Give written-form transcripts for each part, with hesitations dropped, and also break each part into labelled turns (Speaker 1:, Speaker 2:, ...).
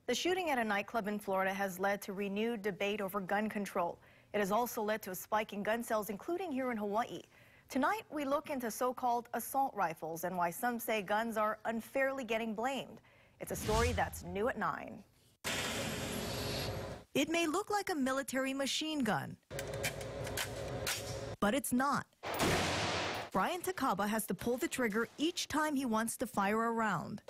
Speaker 1: The shooting at a nightclub in Florida has led to renewed debate over gun control. It has also led to a spike in gun sales, including here in Hawaii. Tonight, we look into so-called assault rifles and why some say guns are unfairly getting blamed. It's a story that's new at 9. It may look like a military machine gun, but it's not. Brian Takaba has to pull the trigger each time he wants to fire a round.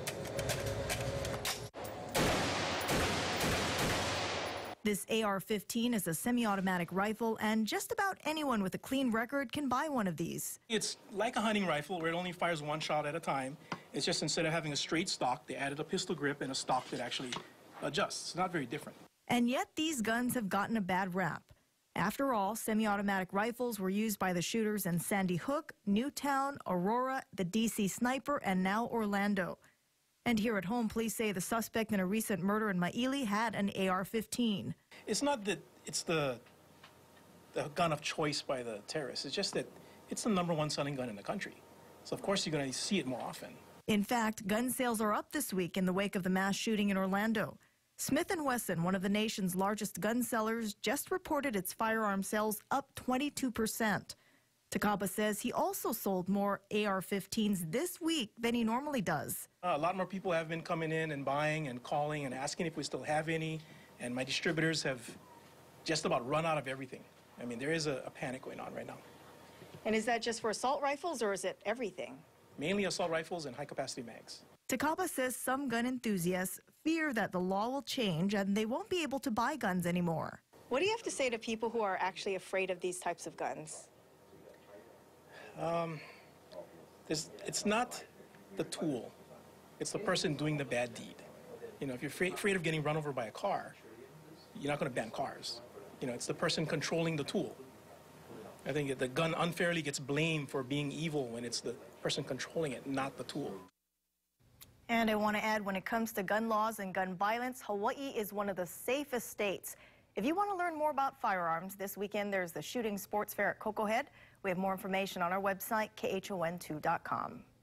Speaker 1: This AR-15 is a semi-automatic rifle, and just about anyone with a clean record can buy one of these.
Speaker 2: It's like a hunting rifle where it only fires one shot at a time. It's just instead of having a straight stock, they added a pistol grip and a stock that actually adjusts. It's not very different.
Speaker 1: And yet these guns have gotten a bad rap. After all, semi-automatic rifles were used by the shooters in Sandy Hook, Newtown, Aurora, the D.C. Sniper, and now Orlando. And here at home, police say the suspect in a recent murder in Maili had an AR-15.
Speaker 2: It's not that it's the gun of choice by the terrorists. It's just that it's the #1 selling gun in the country. So of course you're going to see it more often.
Speaker 1: In fact, gun sales are up this week in the wake of the mass shooting in Orlando. Smith & Wesson, one of the nation's largest gun sellers, just reported its firearm sales up 22%. Takaba says he also sold more AR-15s this week than he normally does.
Speaker 2: A lot more people have been coming in and buying and calling and asking if we still have any, and my distributors have just about run out of everything. I mean, there is a panic going on right now.
Speaker 1: And is that just for assault rifles, or is it everything?
Speaker 2: Mainly assault rifles and high-capacity mags.
Speaker 1: Takaba says some gun enthusiasts fear that the law will change and they won't be able to buy guns anymore. What do you have to say to people who are actually afraid of these types of guns?
Speaker 2: It's not the tool, it's the person doing the bad deed. You know, if you're afraid of getting run over by a car, you're not going to ban cars. You know, it's the person controlling the tool. I think the gun unfairly gets blamed for being evil when it's the person controlling it, not the tool. And I want to add, when it comes to gun laws and gun violence, Hawaii is one of the safest states. If you want to learn more about firearms, this weekend there's the Shooting Sports Fair at Cocoa Head. We have more information on our website, khon2.com.